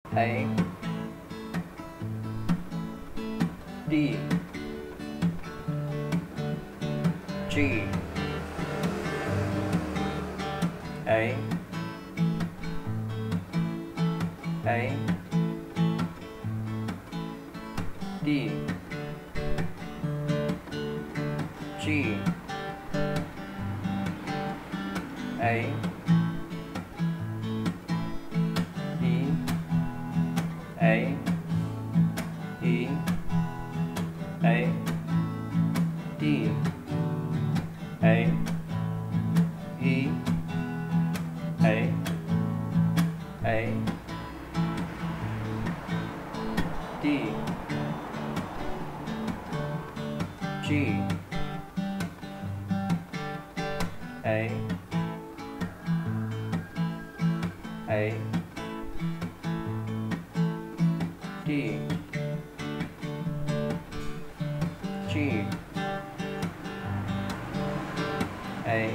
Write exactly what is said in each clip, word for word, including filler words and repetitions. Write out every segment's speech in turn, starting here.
A D G A A D G A E A E A D A E A A D G A A D G A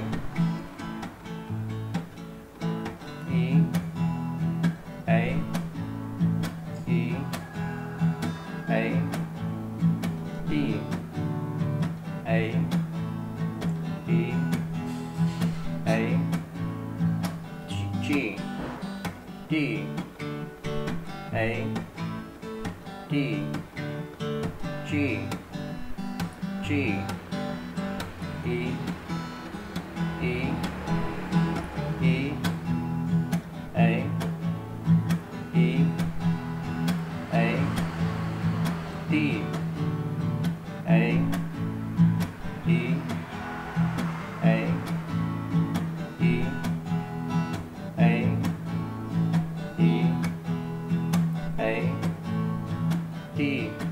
E A E A D A E A G D A D G G E E E A E A D A E A E A E A D